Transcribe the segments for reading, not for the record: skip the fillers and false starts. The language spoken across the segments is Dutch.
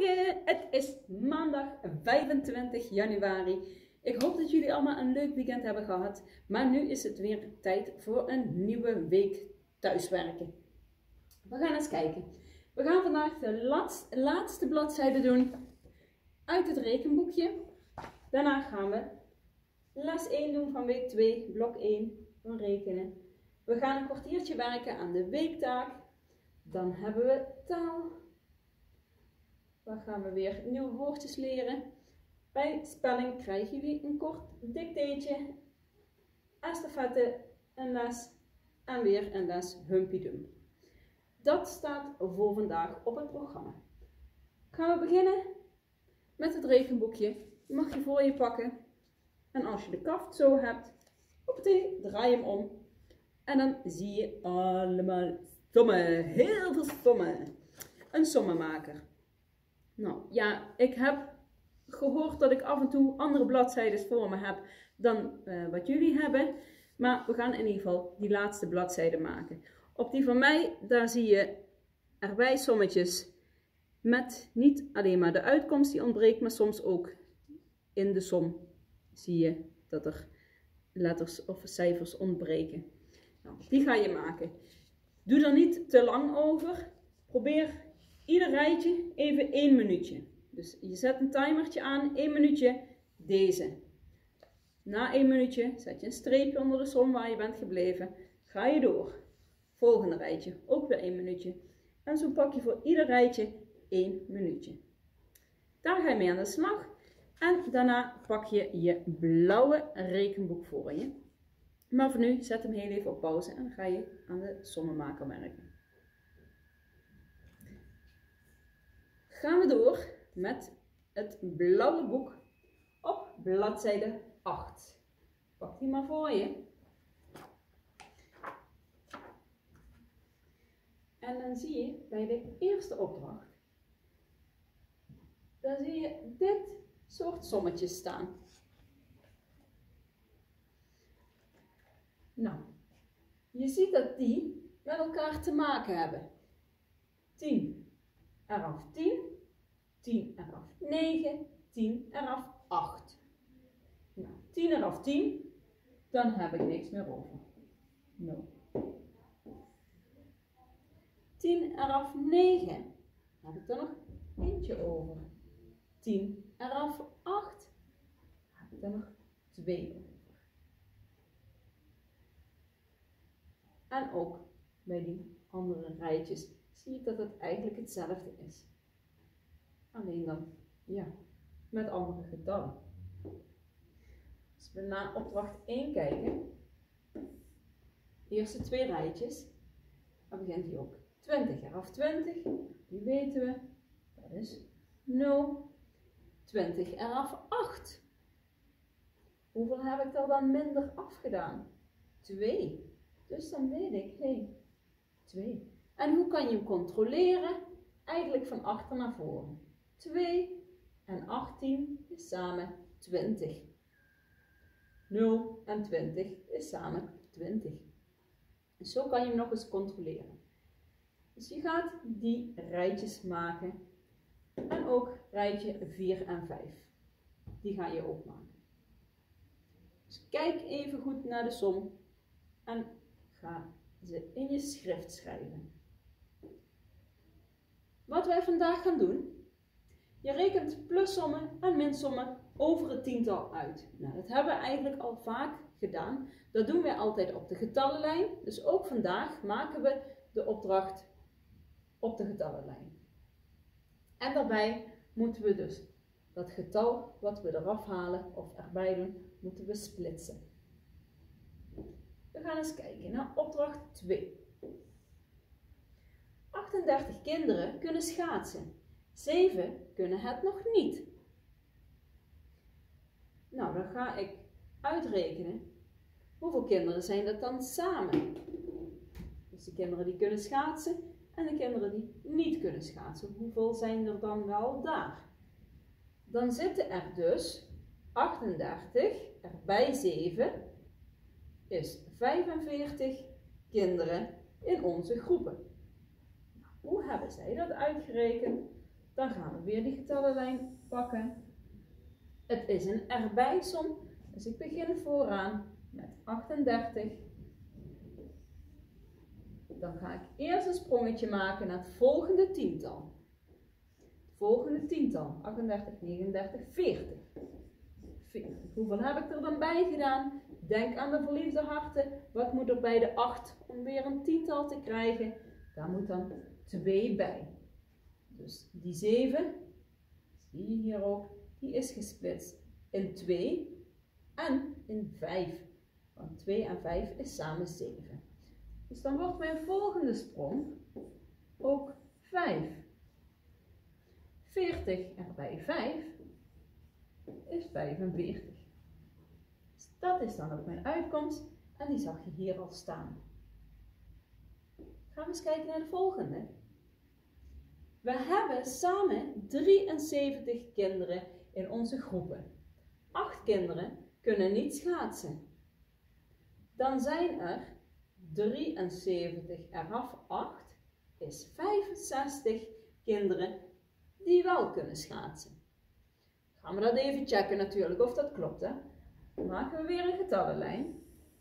Goedemorgen, het is maandag 25 januari. Ik hoop dat jullie allemaal een leuk weekend hebben gehad. Maar nu is het weer tijd voor een nieuwe week thuiswerken. We gaan eens kijken. We gaan vandaag de laatste bladzijde doen uit het rekenboekje. Daarna gaan we les 1 doen van week 2, blok 1 van rekenen. We gaan een kwartiertje werken aan de weektaak. Dan hebben we taal. Dan gaan we weer nieuwe woordjes leren. Bij spelling krijgen jullie een kort dicteetje, estafette, een les en weer een les Humpy Dump. Dat staat voor vandaag op het programma. Gaan we beginnen met het rekenboekje. Die mag je voor je pakken. En als je de kaft zo hebt, draai hem om. En dan zie je allemaal sommen. Heel veel sommen. Een sommenmaker. Nou ja, ik heb gehoord dat ik af en toe andere bladzijden voor me heb dan wat jullie hebben. Maar we gaan in ieder geval die laatste bladzijde maken. Op die van mij, daar zie je erbij sommetjes met niet alleen maar de uitkomst die ontbreekt, maar soms ook in de som zie je dat er letters of cijfers ontbreken. Nou, die ga je maken. Doe er niet te lang over. Probeer ieder rijtje even 1 minuutje. Dus je zet een timertje aan, 1 minuutje, deze. Na 1 minuutje zet je een streepje onder de som waar je bent gebleven. Ga je door. Volgende rijtje, ook weer 1 minuutje. En zo pak je voor ieder rijtje 1 minuutje. Daar ga je mee aan de slag. En daarna pak je je blauwe rekenboek voor je. Maar voor nu, zet hem heel even op pauze en dan ga je aan de sommenmaker werken. Gaan we door met het blauwe boek op bladzijde 8. Pak die maar voor je. En dan zie je bij de eerste opdracht, dan zie je dit soort sommetjes staan. Nou, je ziet dat die met elkaar te maken hebben. 10 eraf 10, 10 eraf 9, 10 eraf 8. Nou, 10 eraf 10, dan heb ik niks meer over. 0. 10 eraf 9, heb ik er nog eentje over. 10 eraf 8, heb ik er nog 2 over. En ook bij die andere rijtjes zie je dat het eigenlijk hetzelfde is. Alleen dan, ja, met andere getallen. Als we naar opdracht 1 kijken, de eerste 2 rijtjes, dan begint hij ook 20 eraf 20, die weten we, dat is 0. 20 eraf 8. Hoeveel heb ik er dan minder afgedaan? 2. Dus dan weet ik, hé, 2. En hoe kan je hem controleren? Eigenlijk van achter naar voren. 2 en 18 is samen 20. 0 en 20 is samen 20. En zo kan je hem nog eens controleren. Dus je gaat die rijtjes maken. En ook rijtje 4 en 5. Die ga je ook maken. Dus kijk even goed naar de som. En ga ze in je schrift schrijven. Wat wij vandaag gaan doen. Je rekent plussommen en minsommen over het tiental uit. Nou, dat hebben we eigenlijk al vaak gedaan. Dat doen we altijd op de getallenlijn. Dus ook vandaag maken we de opdracht op de getallenlijn. En daarbij moeten we dus dat getal wat we eraf halen of erbij doen, moeten we splitsen. We gaan eens kijken naar opdracht 2. 38 kinderen kunnen schaatsen. 7 kunnen het nog niet. Nou, dan ga ik uitrekenen. Hoeveel kinderen zijn dat dan samen? Dus de kinderen die kunnen schaatsen en de kinderen die niet kunnen schaatsen. Hoeveel zijn er dan wel daar? Dan zitten er dus 38 erbij 7 is 45 kinderen in onze groepen. Hoe hebben zij dat uitgerekend? Dan gaan we weer die getallenlijn pakken. Het is een erbijsom, dus ik begin vooraan met 38. Dan ga ik eerst een sprongetje maken naar het volgende tiental. Het volgende tiental, 38, 39, 40. 40. Hoeveel heb ik er dan bij gedaan? Denk aan de verliefde harten. Wat moet er bij de 8 om weer een tiental te krijgen? Daar moet dan 2 bij. Dus die 7, zie je hier ook, die is gesplitst in 2 en in 5. Want 2 en 5 is samen 7. Dus dan wordt mijn volgende sprong ook 5. 40 erbij 5 is 45. Dus dat is dan ook mijn uitkomst en die zag je hier al staan. Gaan we eens kijken naar de volgende. We hebben samen 73 kinderen in onze groepen. 8 kinderen kunnen niet schaatsen. Dan zijn er 73 eraf 8 is 65 kinderen die wel kunnen schaatsen. Gaan we dat even checken natuurlijk of dat klopt, hè? Dan maken we weer een getallenlijn.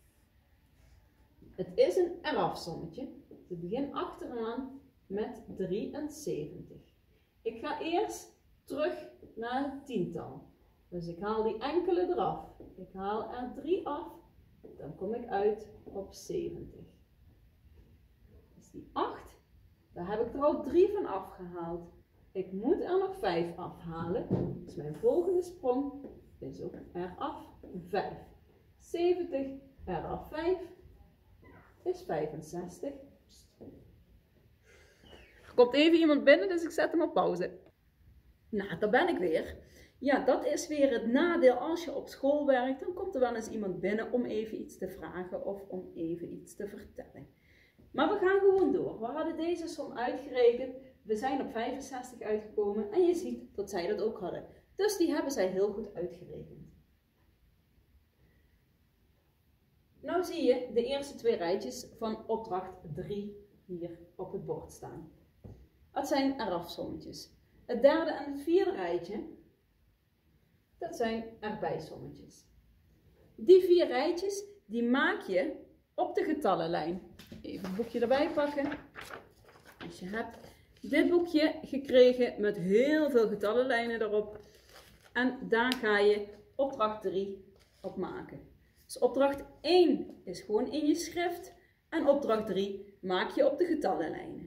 Het is een erafsommetje. We beginnen achteraan met 73. Ik ga eerst terug naar het tiental. Dus ik haal die enkele eraf. Ik haal er 3 af. Dan kom ik uit op 70. Dus die 8, daar heb ik er al 3 van afgehaald. Ik moet er nog 5 afhalen. Dus mijn volgende sprong is ook eraf 5. 70 eraf 5 is 65. Er komt even iemand binnen, dus ik zet hem op pauze. Nou, daar ben ik weer. Ja, dat is weer het nadeel als je op school werkt. Dan komt er wel eens iemand binnen om even iets te vragen of om even iets te vertellen. Maar we gaan gewoon door. We hadden deze som uitgerekend. We zijn op 65 uitgekomen en je ziet dat zij dat ook hadden. Dus die hebben zij heel goed uitgerekend. Nou zie je de eerste 2 rijtjes van opdracht 3 hier op het bord staan. Dat zijn erafsommetjes. Het derde en het vierde rijtje, dat zijn erbijsommetjes. Die 4 rijtjes, die maak je op de getallenlijn. Even het boekje erbij pakken. Dus je hebt dit boekje gekregen met heel veel getallenlijnen erop. En daar ga je opdracht 3 op maken. Dus opdracht 1 is gewoon in je schrift. En opdracht 3 maak je op de getallenlijnen.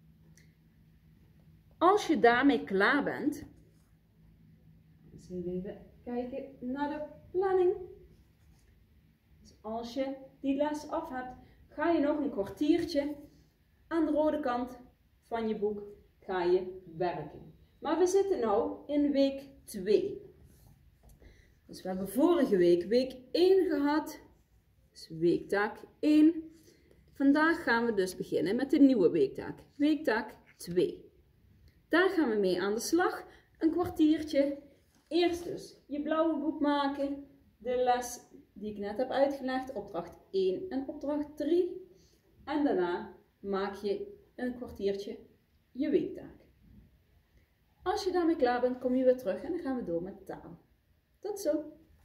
Als je daarmee klaar bent, dus even kijken naar de planning. Dus als je die les af hebt, ga je nog een kwartiertje aan de rode kant van je boek ga je werken. Maar we zitten nu in week 2. Dus we hebben vorige week week 1 gehad, dus weektaak 1. Vandaag gaan we dus beginnen met de nieuwe weektaak, weektaak 2. Daar gaan we mee aan de slag, een kwartiertje. Eerst dus je blauwe boek maken, de les die ik net heb uitgelegd, opdracht 1 en opdracht 3. En daarna maak je een kwartiertje je weektaak. Als je daarmee klaar bent, kom je weer terug en dan gaan we door met taal. Tot zo!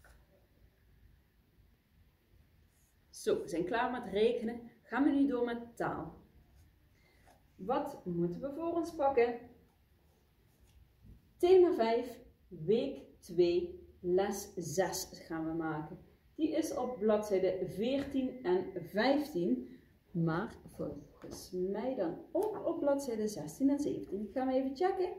Zo, we zijn klaar met rekenen. Gaan we nu door met taal. Wat moeten we voor ons pakken? Thema 5, week 2, les 6 gaan we maken. Die is op bladzijde 14 en 15, maar volgens mij dan ook op bladzijde 16 en 17. Gaan we even checken.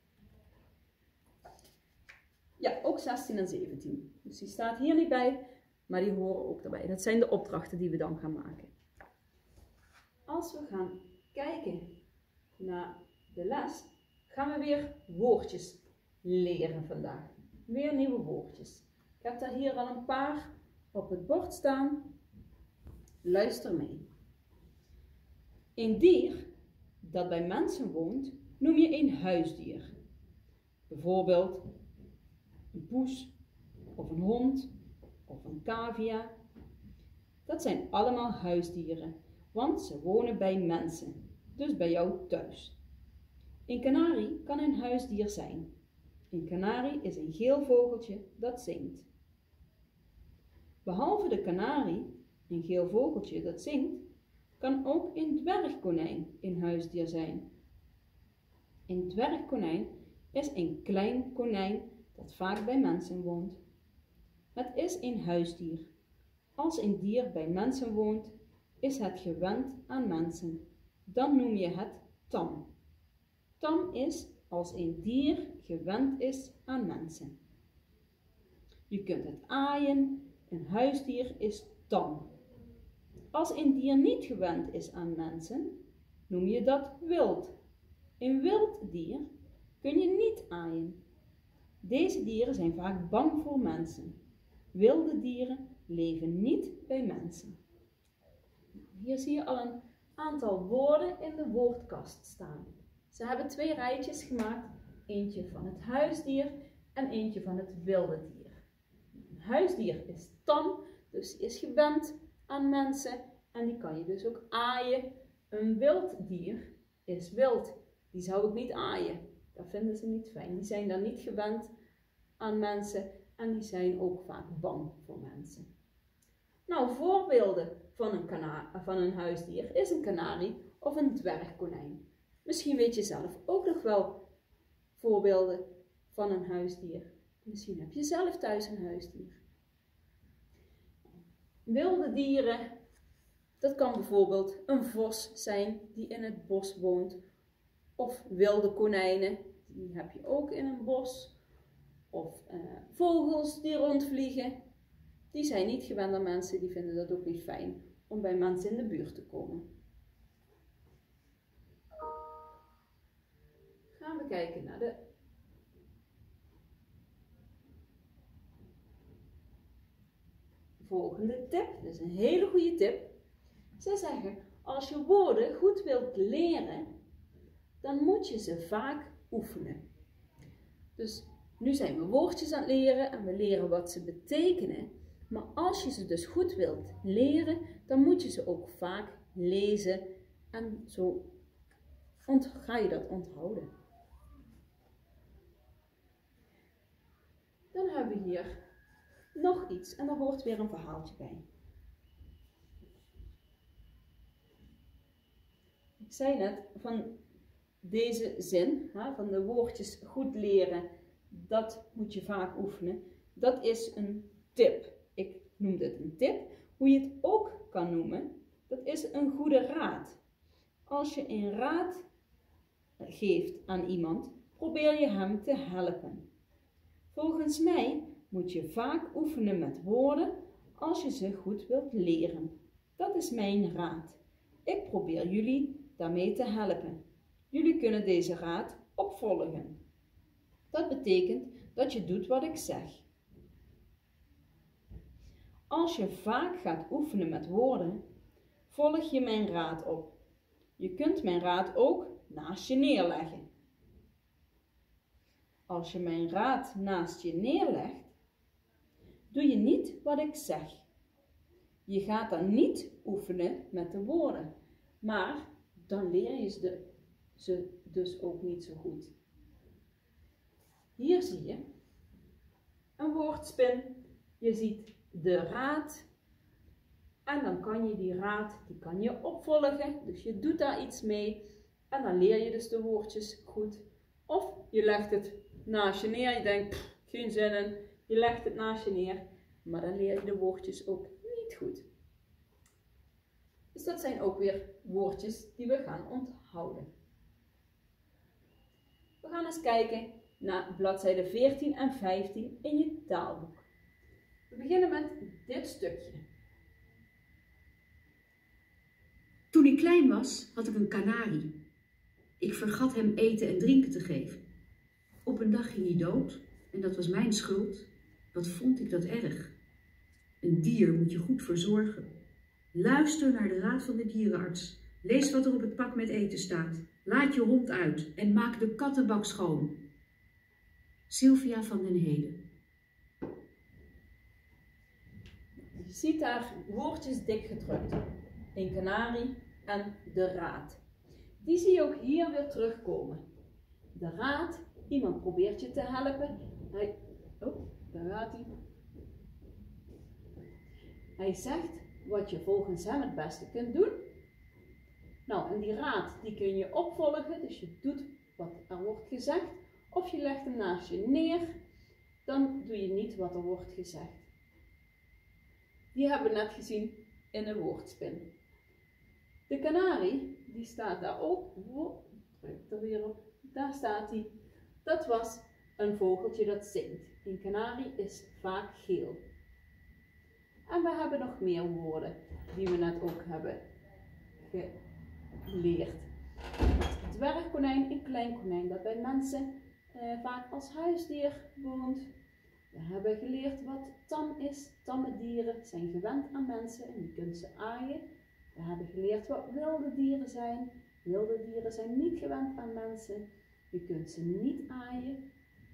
Ja, ook 16 en 17. Dus die staat hier niet bij, maar die horen ook erbij. Dat zijn de opdrachten die we dan gaan maken. Als we gaan kijken naar de les, gaan we weer woordjes leren vandaag. Weer nieuwe woordjes. Ik heb daar hier al een paar op het bord staan. Luister mee. Een dier dat bij mensen woont, noem je een huisdier. Bijvoorbeeld een poes, of een hond, of een cavia. Dat zijn allemaal huisdieren, want ze wonen bij mensen, dus bij jou thuis. Een kanarie kan een huisdier zijn. Een kanarie is een geel vogeltje dat zingt. Behalve de kanarie, een geel vogeltje dat zingt, kan ook een dwergkonijn een huisdier zijn. Een dwergkonijn is een klein konijn dat vaak bij mensen woont. Het is een huisdier. Als een dier bij mensen woont, is het gewend aan mensen. Dan noem je het tam. Tam is als een dier gewend is aan mensen. Je kunt het aaien, een huisdier is tam. Als een dier niet gewend is aan mensen, noem je dat wild. Een wild dier kun je niet aaien. Deze dieren zijn vaak bang voor mensen. Wilde dieren leven niet bij mensen. Hier zie je al een aantal woorden in de woordkast staan. Ze hebben 2 rijtjes gemaakt, eentje van het huisdier en eentje van het wilde dier. Een huisdier is tam, dus is gewend aan mensen en die kan je dus ook aaien. Een wild dier is wild, die zou ik niet aaien. Dat vinden ze niet fijn. Die zijn dan niet gewend aan mensen en die zijn ook vaak bang voor mensen. Nou, voorbeelden van een huisdier is een kanarie of een dwergkonijn. Misschien weet je zelf ook nog wel voorbeelden van een huisdier. Misschien heb je zelf thuis een huisdier. Wilde dieren, dat kan bijvoorbeeld een vos zijn die in het bos woont. Of wilde konijnen, die heb je ook in een bos. Of vogels die rondvliegen. Die zijn niet gewend aan mensen, die vinden dat ook niet fijn om bij mensen in de buurt te komen. Gaan we kijken naar de volgende tip. Dat is een hele goede tip. Ze zeggen, als je woorden goed wilt leren, dan moet je ze vaak oefenen. Dus nu zijn we woordjes aan het leren en we leren wat ze betekenen. Maar als je ze dus goed wilt leren, dan moet je ze ook vaak lezen en zo ga je dat onthouden. Dan hebben we hier nog iets en daar hoort weer een verhaaltje bij. Ik zei net van deze zin, van de woordjes goed leren, dat moet je vaak oefenen. Dat is een tip. Ik noem dit een tip. Hoe je het ook kan noemen, dat is een goede raad. Als je een raad geeft aan iemand, probeer je hem te helpen. Volgens mij moet je vaak oefenen met woorden als je ze goed wilt leren. Dat is mijn raad. Ik probeer jullie daarmee te helpen. Jullie kunnen deze raad opvolgen. Dat betekent dat je doet wat ik zeg. Als je vaak gaat oefenen met woorden, volg je mijn raad op. Je kunt mijn raad ook naast je neerleggen. Als je mijn raad naast je neerlegt, doe je niet wat ik zeg. Je gaat dan niet oefenen met de woorden, maar dan leer je ze dus ook niet zo goed. Hier zie je een woordspin. Je ziet de raad en dan kan je die raad opvolgen. Dus je doet daar iets mee en dan leer je dus de woordjes goed. Of je legt het naast je neer. Je denkt, geen zin in. Je legt het naast je neer, maar dan leer je de woordjes ook niet goed. Dus dat zijn ook weer woordjes die we gaan onthouden. We gaan eens kijken naar bladzijden 14 en 15 in je taalboek. We beginnen met dit stukje. Toen ik klein was, had ik een kanarie. Ik vergat hem eten en drinken te geven. Op een dag ging hij dood en dat was mijn schuld. Wat vond ik dat erg. Een dier moet je goed verzorgen. Luister naar de raad van de dierenarts. Lees wat er op het pak met eten staat. Laat je hond uit en maak de kattenbak schoon. Sylvia van den Heden. Je ziet daar woordjes dik gedrukt. Een kanarie en de raad. Die zie je ook hier weer terugkomen. de raad. Iemand probeert je te helpen. Daar gaat hij. Hij zegt wat je volgens hem het beste kunt doen. Nou, en die raad die kun je opvolgen. Dus je doet wat er wordt gezegd. Of je legt hem naast je neer. Dan doe je niet wat er wordt gezegd. Die hebben we net gezien in een woordspin. De kanarie, die staat daar ook. Druk er weer op. Daar staat hij. Dat was een vogeltje dat zingt. Een kanarie is vaak geel. En we hebben nog meer woorden die we net ook hebben geleerd. Het dwergkonijn, een klein konijn dat bij mensen vaak als huisdier woont. We hebben geleerd wat tam is. Tamme dieren zijn gewend aan mensen en je kunt ze aaien. We hebben geleerd wat wilde dieren zijn. Wilde dieren zijn niet gewend aan mensen. Je kunt ze niet aaien.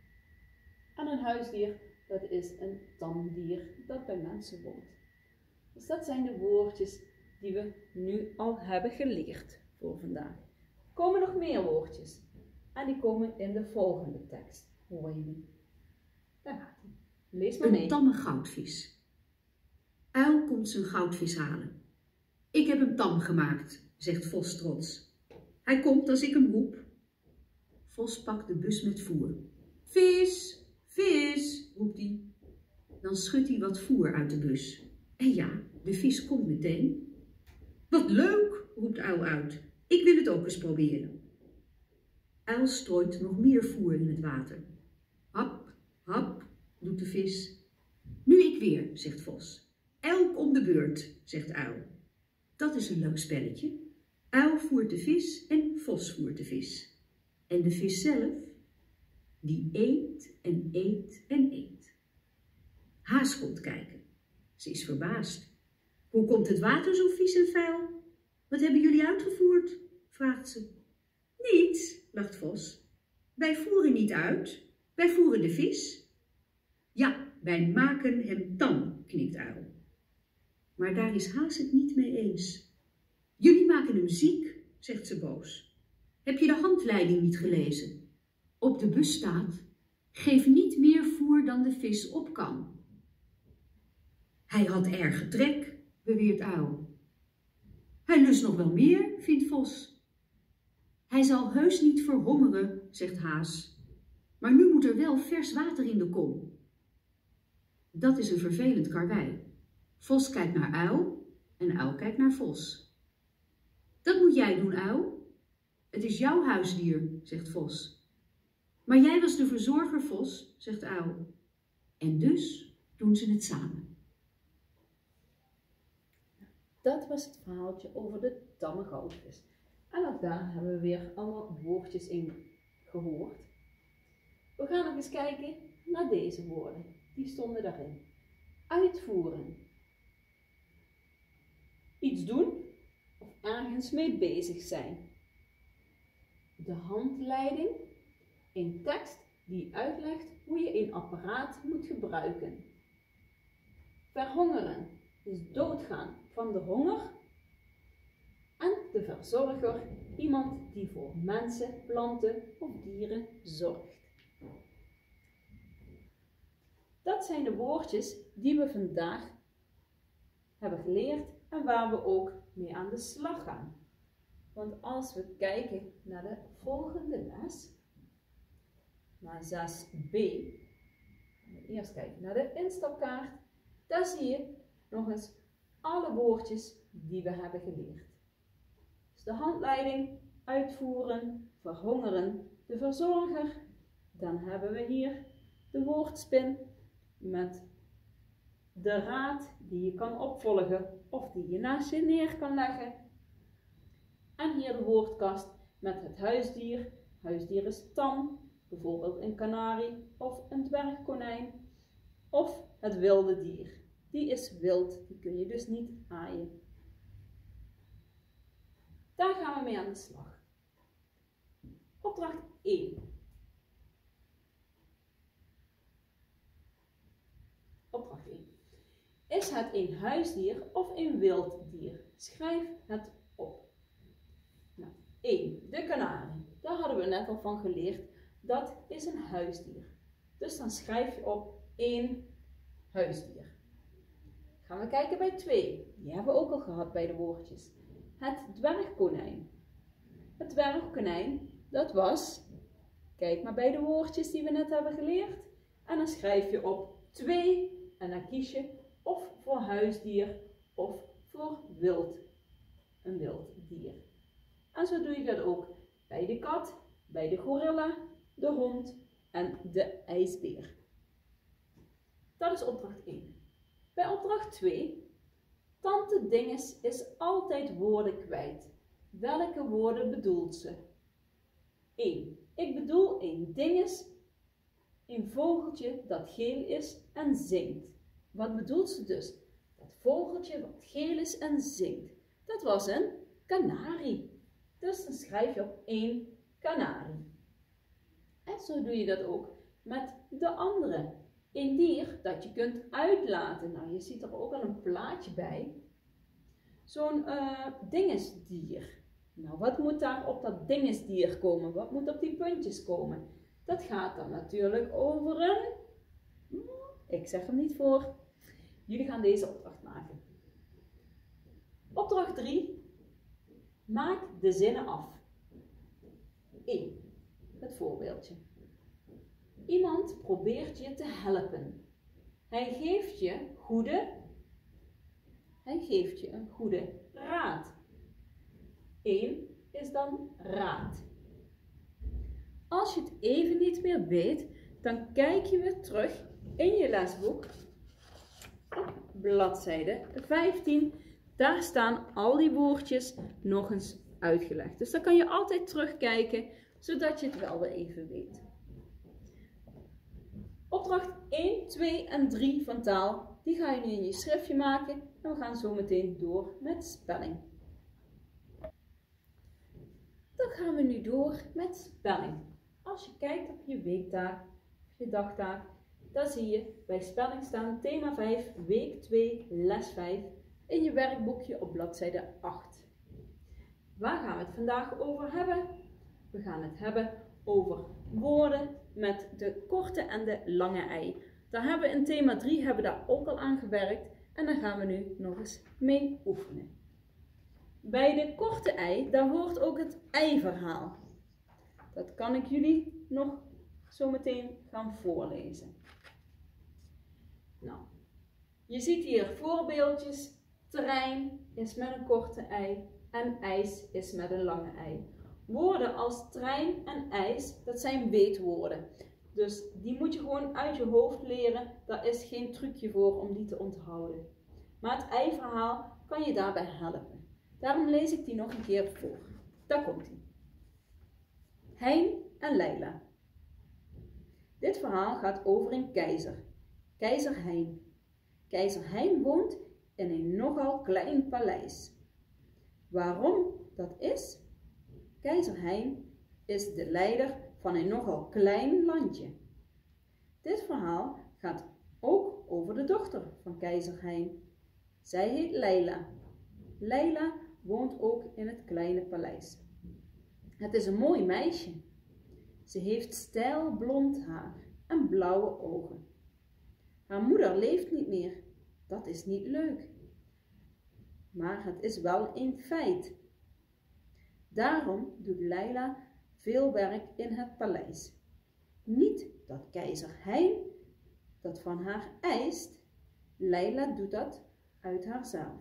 En een huisdier, dat is een tam dier dat bij mensen woont. Dus dat zijn de woordjes die we nu al hebben geleerd voor vandaag. Er komen nog meer woordjes. En die komen in de volgende tekst. Hoor je die? Daar gaat hij. Lees maar mee. Een tamme goudvis. Uil komt zijn goudvis halen. Ik heb hem tam gemaakt, zegt Vos trots. Hij komt als ik hem roep. Vos pakt de bus met voer. Vis, vis, roept hij. Dan schudt hij wat voer uit de bus. En ja, de vis komt meteen. Wat leuk, roept Uil uit. Ik wil het ook eens proberen. Uil strooit nog meer voer in het water. Hap, hap, doet de vis. Nu ik weer, zegt Vos. Elk om de beurt, zegt Uil. Dat is een leuk spelletje. Uil voert de vis en Vos voert de vis. En de vis zelf, die eet en eet en eet. Haas komt kijken. Ze is verbaasd. Hoe komt het water zo vies en vuil? Wat hebben jullie uitgevoerd? Vraagt ze. Niets, lacht Vos. Wij voeren niet uit, wij voeren de vis. Ja, wij maken hem tam, knikt Uil. Maar daar is Haas het niet mee eens. Jullie maken hem ziek, zegt ze boos. Heb je de handleiding niet gelezen? Op de bus staat, geef niet meer voer dan de vis op kan. Hij had erge trek, beweert Uil. Hij lust nog wel meer, vindt Vos. Hij zal heus niet verhongeren, zegt Haas. Maar nu moet er wel vers water in de kom. Dat is een vervelend karwei. Vos kijkt naar Uil en Uil kijkt naar Vos. Dat moet jij doen, Uil. Het is jouw huisdier, zegt Vos. Maar jij was de verzorger, Vos, zegt Uil. En dus doen ze het samen. Dat was het verhaaltje over de tamme goudvis. En ook daar hebben we weer allemaal woordjes in gehoord. We gaan nog eens kijken naar deze woorden. Die stonden daarin. Uitvoeren. Iets doen of ergens mee bezig zijn. De handleiding. Een tekst die uitlegt hoe je een apparaat moet gebruiken. Verhongeren is doodgaan van de honger. En de verzorger, iemand die voor mensen, planten of dieren zorgt. Dat zijn de woordjes die we vandaag hebben geleerd en waar we ook mee aan de slag gaan. Want als we kijken naar de volgende les, naar 6b, eerst kijken naar de instapkaart, daar zie je nog eens alle woordjes die we hebben geleerd. Dus de handleiding, uitvoeren, verhongeren, de verzorger. Dan hebben we hier de woordspin met de raad die je kan opvolgen of die je naast je neer kan leggen. En hier de woordkast met het huisdier. Huisdier is tam, bijvoorbeeld een kanarie of een dwergkonijn. Of het wilde dier. Die is wild, die kun je dus niet aaien. Daar gaan we mee aan de slag. Opdracht 1. Opdracht 1. Is het een huisdier of een wild dier? Schrijf het op. Nou, 1. De kanarie. Daar hadden we net al van geleerd Dat is een huisdier. Dus dan schrijf je op 1 huisdier. Gaan we kijken bij 2. Die hebben we ook al gehad bij de woordjes. Het dwergkonijn. Het dwergkonijn, dat was, kijk maar bij de woordjes die we net hebben geleerd. En dan schrijf je op 2 en dan kies je of voor huisdier of voor wild. Een wild dier. En zo doe je dat ook bij de kat, bij de gorilla, de hond en de ijsbeer. Dat is opdracht 1. Bij opdracht 2. Tante Dinges is altijd woorden kwijt. Welke woorden bedoelt ze? 1. Ik bedoel een dinges, een vogeltje dat geel is en zingt. Wat bedoelt ze dus? Dat vogeltje wat geel is en zingt. Dat was een kanarie. Dus dan schrijf je op 1 kanarie. En zo doe je dat ook met de andere. Een dier dat je kunt uitlaten. Nou, je ziet er ook al een plaatje bij. Zo'n dingesdier. Nou, wat moet daar op dat dingesdier komen? Wat moet op die puntjes komen? Dat gaat dan natuurlijk over een... Ik zeg hem niet voor. Jullie gaan deze opdracht maken. Opdracht 3. Maak de zinnen af. 1. Het voorbeeldje. Iemand probeert je te helpen. Hij geeft je een goede raad. 1 is dan raad. Als je het even niet meer weet, dan kijk je weer terug in je lesboek op bladzijde 15. Daar staan al die woordjes nog eens uitgelegd. Dus dan kan je altijd terugkijken, zodat je het wel weer even weet. Opdracht 1, 2 en 3 van taal, die ga je nu in je schriftje maken en we gaan zo meteen door met spelling. Dan gaan we nu door met spelling. Als je kijkt op je weektaak, of je dagtaak, dan zie je bij spelling staan thema 5, week 2, les 5 in je werkboekje op bladzijde 8. Waar gaan we het vandaag over hebben? We gaan het hebben over woorden met de korte en de lange ei. Daar hebben we in thema 3 daar ook al aan gewerkt en daar gaan we nu nog eens mee oefenen. Bij de korte ei, daar hoort ook het ei-verhaal. Dat kan ik jullie nog zo meteen gaan voorlezen. Nou, je ziet hier voorbeeldjes. Trein is met een korte ei en ijs is met een lange ei. Woorden als trein en ijs, dat zijn weetwoorden. Dus die moet je gewoon uit je hoofd leren. Daar is geen trucje voor om die te onthouden. Maar het ei-verhaal kan je daarbij helpen. Daarom lees ik die nog een keer voor. Daar komt ie. Hein en Leila. Dit verhaal gaat over een keizer. Keizer Hein. Keizer Hein woont in een nogal klein paleis. Waarom dat is? Keizer Hein is de leider van een nogal klein landje. Dit verhaal gaat ook over de dochter van keizer Hein. Zij heet Leila. Leila woont ook in het kleine paleis. Het is een mooi meisje. Ze heeft steil blond haar en blauwe ogen. Haar moeder leeft niet meer. Dat is niet leuk. Maar het is wel een feit. Daarom doet Leila veel werk in het paleis. Niet dat keizer Hein dat van haar eist. Leila doet dat uit haarzelf.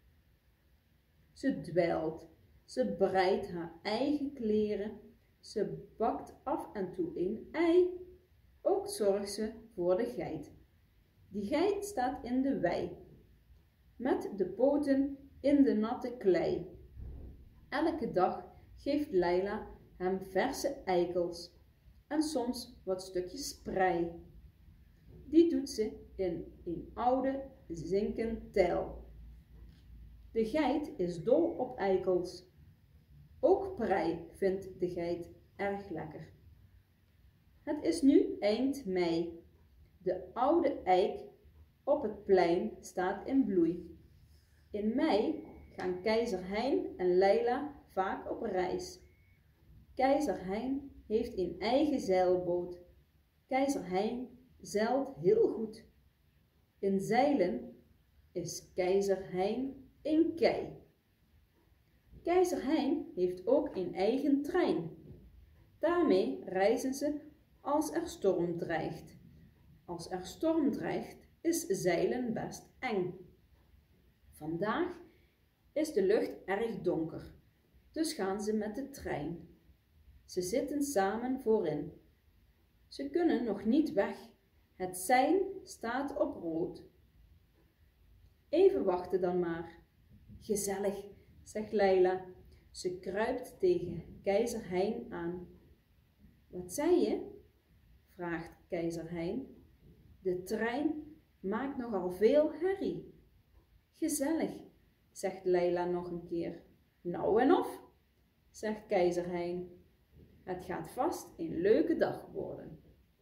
Ze dweilt, ze breidt haar eigen kleren, ze bakt af en toe een ei. Ook zorgt ze voor de geit. Die geit staat in de wei, met de poten in de natte klei. Elke dag geeft Leila hem verse eikels en soms wat stukjes sprei. Die doet ze in een oude zinken teil. De geit is dol op eikels. Ook prei vindt de geit erg lekker. Het is nu eind mei. De oude eik op het plein staat in bloei. In mei gaan keizer Hein en Leila vaak op reis. Keizer Hein heeft een eigen zeilboot. Keizer Hein zeilt heel goed. In zeilen is Keizer Hein een kei. Keizer Hein heeft ook een eigen trein. Daarmee reizen ze als er storm dreigt. Als er storm dreigt, is zeilen best eng. Vandaag is de lucht erg donker, dus gaan ze met de trein. Ze zitten samen voorin. Ze kunnen nog niet weg. Het sein staat op rood. Even wachten dan maar. Gezellig, zegt Leila. Ze kruipt tegen Keizer Hein aan. Wat zei je? Vraagt Keizer Hein. De trein maakt nogal veel herrie. Gezellig, zegt Leila nog een keer. Nou en of, zegt Keizer Hein. Het gaat vast een leuke dag worden.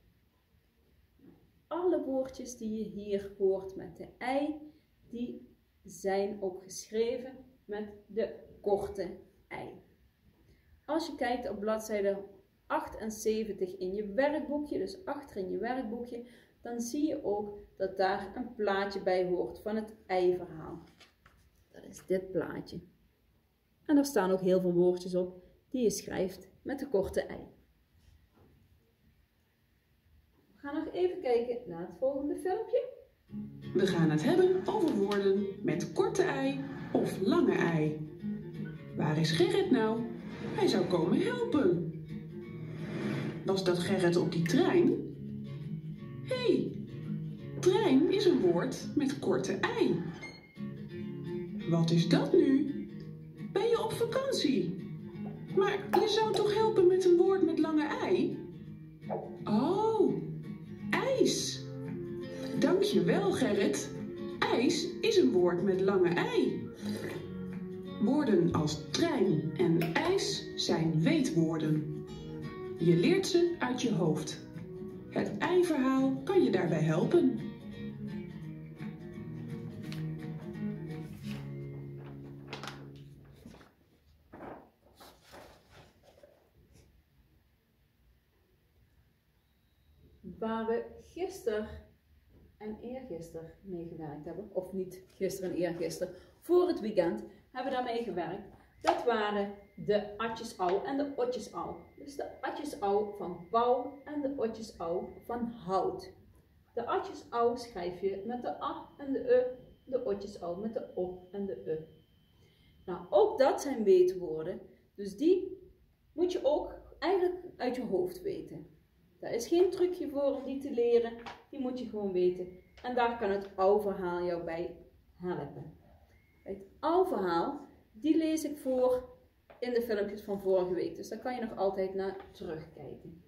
Alle woordjes die je hier hoort met de ei, die zijn ook geschreven met de korte ei. Als je kijkt op bladzijde 78 in je werkboekje, dus achter in je werkboekje, dan zie je ook dat daar een plaatje bij hoort van het ei-verhaal. Dat is dit plaatje. En daar staan ook heel veel woordjes op die je schrijft met de korte ei. We gaan nog even kijken naar het volgende filmpje. We gaan het hebben over woorden met korte ei of lange ei. Waar is Gerrit nou? Hij zou komen helpen. Was dat Gerrit op die trein? Hé, trein is een woord met korte ei. Wat is dat nu? Ben je op vakantie? Maar je zou toch helpen met een woord met lange ei? Oh, ijs. Dank je wel, Gerrit. IJs is een woord met lange ei. Woorden als trein en ijs zijn weetwoorden. Je leert ze uit je hoofd. Het ei-verhaal kan je daarbij helpen. Waar we gisteren en eergisteren mee gewerkt hebben, of niet gisteren en eergisteren, voor het weekend hebben we daarmee gewerkt. Dat waren de atjesau en de otjesau. Dus de atjesau van bouw en de otjesau van hout. De atjesau schrijf je met de a en de e, de otjesau met de o en de e. Nou, ook dat zijn weetwoorden, dus die moet je ook eigenlijk uit je hoofd weten. Daar is geen trucje voor om die te leren, die moet je gewoon weten. En daar kan het ou-verhaal jou bij helpen. Het ou-verhaal, die lees ik voor in de filmpjes van vorige week. Dus daar kan je nog altijd naar terugkijken.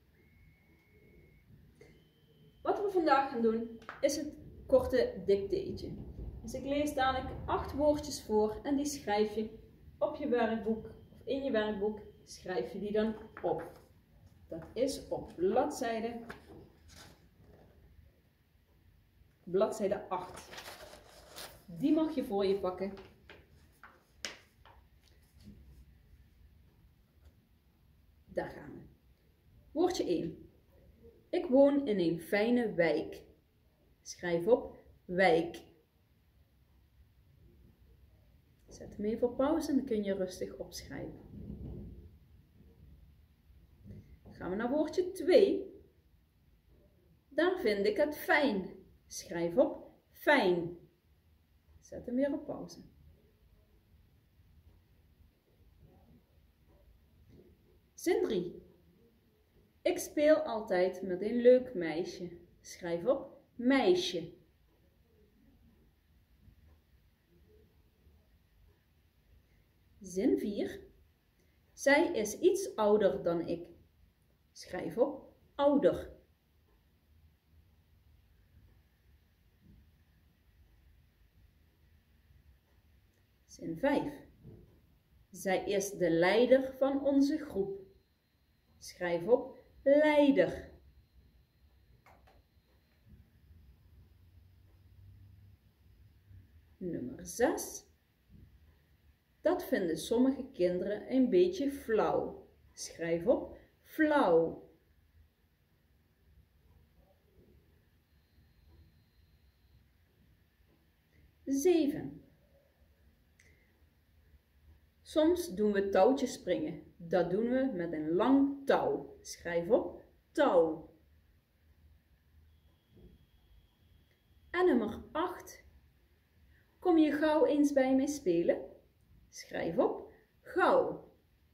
Wat we vandaag gaan doen, is het korte dictéetje. Dus ik lees dadelijk 8 woordjes voor en die schrijf je op je werkboek, of in je werkboek, schrijf je die dan op. Dat is op bladzijde 8. Die mag je voor je pakken. Daar gaan we. Woordje 1. Ik woon in een fijne wijk. Schrijf op wijk. Zet hem even op pauze en dan kun je rustig opschrijven. Gaan we naar woordje 2. Daar vind ik het fijn. Schrijf op fijn. Zet hem weer op pauze. Zin 3. Ik speel altijd met een leuk meisje. Schrijf op meisje. Zin 4. Zij is iets ouder dan ik. Schrijf op ouder. Zin 5. Zij is de leider van onze groep. Schrijf op leider. Nummer 6. Dat vinden sommige kinderen een beetje flauw. Schrijf op flauw. 7. Soms doen we touwtjes springen. Dat doen we met een lang touw. Schrijf op, touw. En nummer 8. Kom je gauw eens bij mij spelen? Schrijf op, gauw.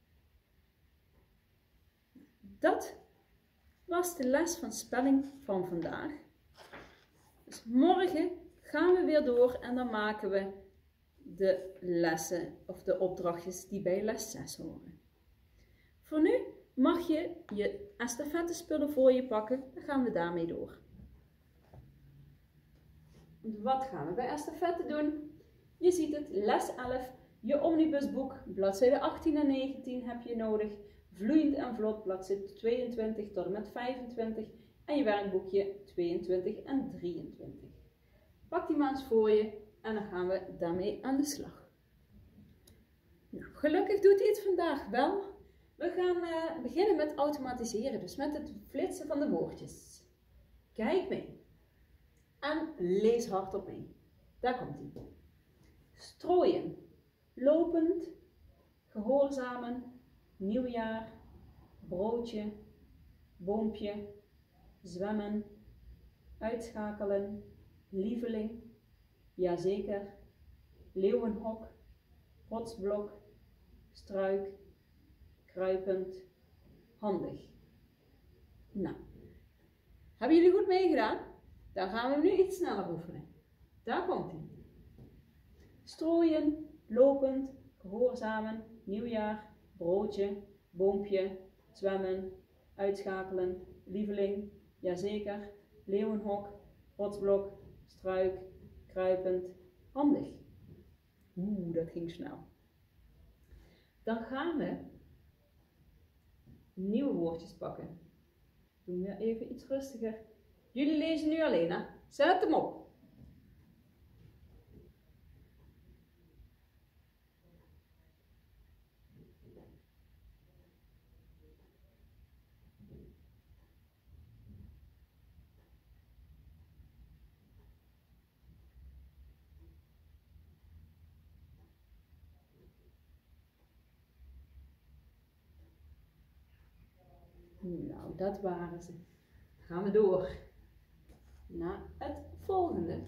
Dat was de les van spelling van vandaag. Dus morgen gaan we weer door en dan maken we de lessen of de opdrachtjes die bij les 6 horen. Voor nu mag je je estafettespullen voor je pakken, dan gaan we daarmee door. Wat gaan we bij estafette doen? Je ziet het, les 11, je omnibusboek, bladzijde 18 en 19 heb je nodig. Vloeiend en vlot, bladzijde 22 tot en met 25 en je werkboekje 22 en 23. Pak die maar eens voor je en dan gaan we daarmee aan de slag. Nou, gelukkig doet hij het vandaag wel. We gaan beginnen met automatiseren, dus met het flitsen van de woordjes. Kijk mee en lees hardop mee. Daar komt hij. Strooien, lopend, gehoorzamen, nieuwjaar, broodje, boompje, zwemmen, uitschakelen, lieveling, jazeker, leeuwenhok, rotsblok, struik, kruipend, handig. Nou, hebben jullie goed meegedaan? Dan gaan we nu iets sneller oefenen. Daar komt hij. Strooien, lopend, gehoorzamen, nieuwjaar, broodje, boompje, zwemmen, uitschakelen, lieveling, jazeker, leeuwenhok, rotsblok, struik, kruipend, handig. Dat ging snel. Dan gaan we nieuwe woordjes pakken. Doen we even iets rustiger. Jullie lezen nu alleen, hè? Zet hem op. Nou, dat waren ze. Gaan we door naar het volgende.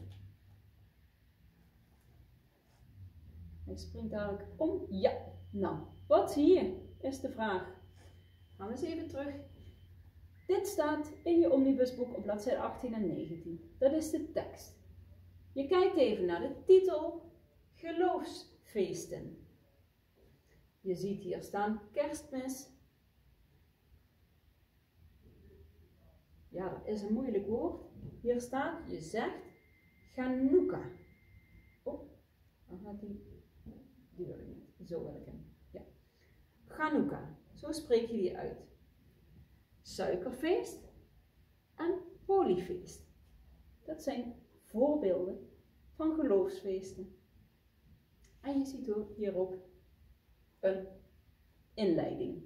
Hij springt dadelijk om. Ja, nou, wat zie je? Is de vraag. Gaan we eens even terug. Dit staat in je omnibusboek op bladzijde 18 en 19. Dat is de tekst. Je kijkt even naar de titel. Geloofsfeesten. Je ziet hier staan Kerstmis. Ja, dat is een moeilijk woord. Hier staat, je zegt Chanukka. Oh, dan gaat die wil ik niet. Zo wil ik hem. Ja. Chanukka. Zo spreek je die uit. Suikerfeest en oliefeest. Dat zijn voorbeelden van geloofsfeesten. En je ziet ook hier ook een inleiding.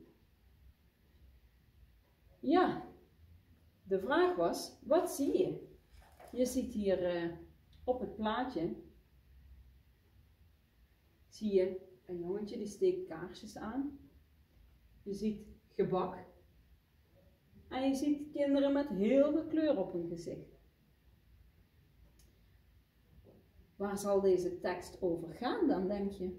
Ja. De vraag was, wat zie je? Je ziet hier op het plaatje, zie je een jongetje die steekt kaarsjes aan. Je ziet gebak. En je ziet kinderen met heel veel kleur op hun gezicht. Waar zal deze tekst over gaan dan, denk je?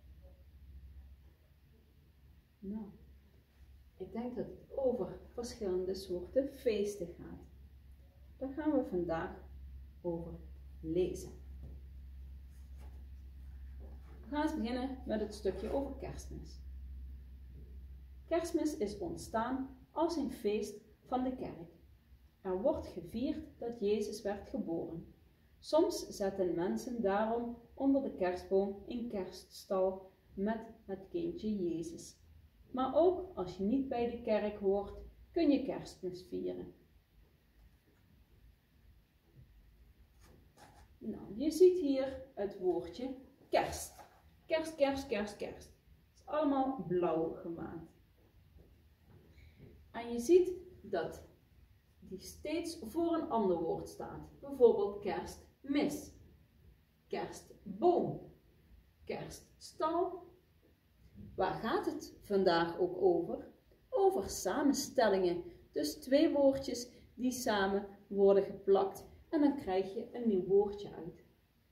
Nou. Ik denk dat het over verschillende soorten feesten gaat. Daar gaan we vandaag over lezen. We gaan eens beginnen met het stukje over Kerstmis. Kerstmis is ontstaan als een feest van de kerk. Er wordt gevierd dat Jezus werd geboren. Soms zetten mensen daarom onder de kerstboom een kerststal met het kindje Jezus. Maar ook als je niet bij de kerk hoort, kun je Kerstmis vieren. Nou, je ziet hier het woordje kerst. Kerst, kerst, kerst, kerst. Het is allemaal blauw gemaakt. En je ziet dat die steeds voor een ander woord staat. Bijvoorbeeld kerstmis, kerstboom, kerststal. Waar gaat het vandaag ook over? Over samenstellingen. Dus twee woordjes die samen worden geplakt en dan krijg je een nieuw woordje uit.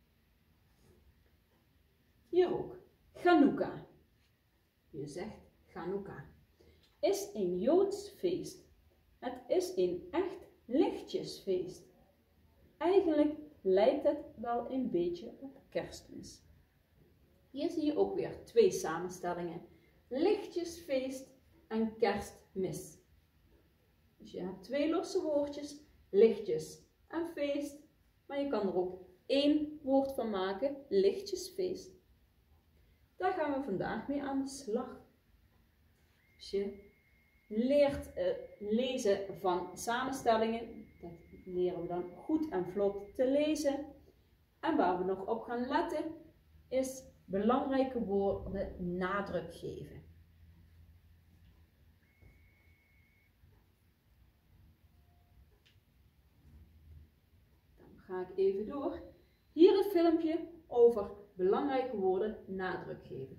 Hier ook. Chanukka. Je zegt Chanukka. Is een Joods feest. Het is een echt lichtjesfeest. Eigenlijk lijkt het wel een beetje op kerstmis. Hier zie je ook weer twee samenstellingen. Lichtjesfeest en kerstmis. Dus je hebt twee losse woordjes, lichtjes en feest. Maar je kan er ook één woord van maken, lichtjesfeest. Daar gaan we vandaag mee aan de slag. Dus je leert lezen van samenstellingen. Dat leren we dan goed en vlot te lezen. En waar we nog op gaan letten is belangrijke woorden nadruk geven. Dan ga ik even door. Hier een filmpje over belangrijke woorden nadruk geven.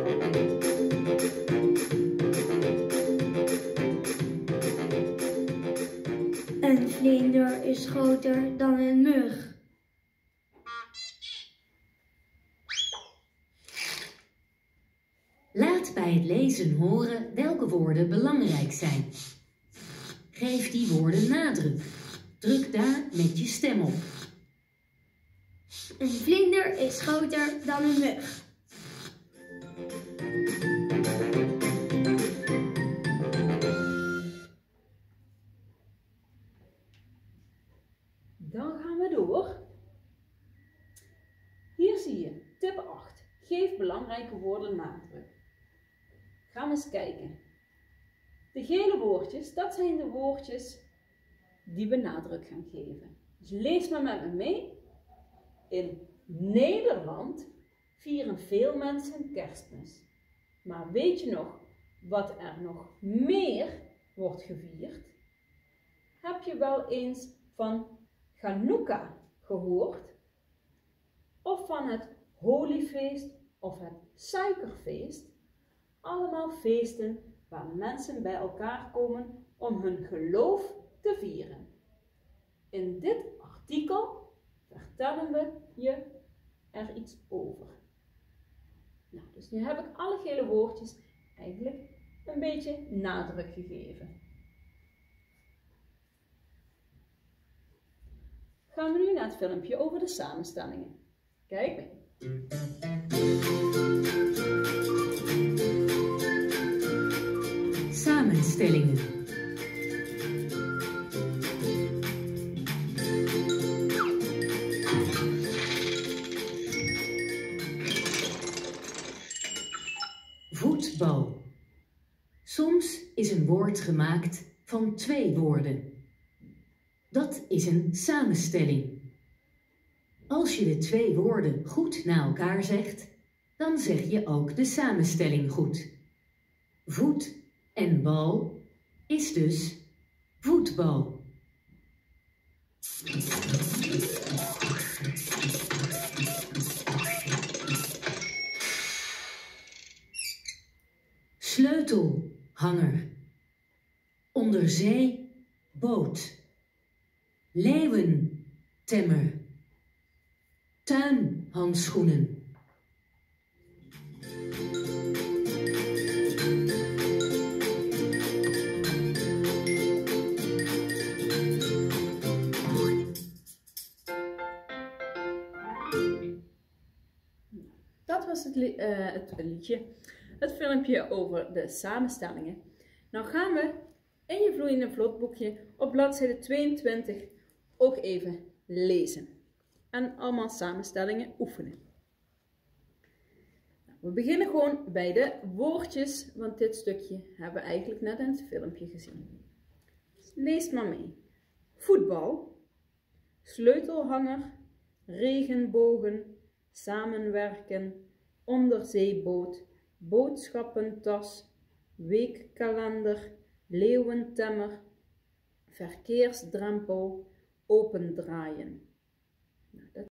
Een vlinder is groter dan een mug. Laat bij het lezen horen welke woorden belangrijk zijn. Geef die woorden nadruk. Druk daar met je stem op. Een vlinder is groter dan een mug. Dan gaan we door. Hier zie je tip 8. Geef belangrijke woorden nadruk. Gaan we eens kijken. De gele woordjes, dat zijn de woordjes die we nadruk gaan geven. Dus lees maar met me mee. In Nederland vieren veel mensen Kerstmis. Maar weet je nog wat er nog meer wordt gevierd? Heb je wel eens van Chanukka gehoord? Of van het Holiefeest of het Suikerfeest? Allemaal feesten waar mensen bij elkaar komen om hun geloof te vieren. In dit artikel vertellen we je er iets over. Nou, dus nu heb ik alle gele woordjes eigenlijk een beetje nadruk gegeven. Gaan we nu naar het filmpje over de samenstellingen. Kijk mee. Samenstellingen. Voetbal. Soms is een woord gemaakt van twee woorden. Dat is een samenstelling. Als je de twee woorden goed na elkaar zegt, dan zeg je ook de samenstelling goed. Voet en bal is dus voetbal. Sleutelhanger. Onderzee boot. Leeuwentemmer. Tuinhandschoenen. Dat was het liedje, het filmpje over de samenstellingen. Nou gaan we in je vloeiende vlotboekje op bladzijde 22 ook even lezen. En allemaal samenstellingen oefenen. We beginnen gewoon bij de woordjes, want dit stukje hebben we eigenlijk net in het filmpje gezien. Dus lees maar mee. Voetbal, sleutelhanger, regenbogen, samenwerken, onderzeeboot, boodschappentas, weekkalender, leeuwentemmer, verkeersdrempel, opendraaien.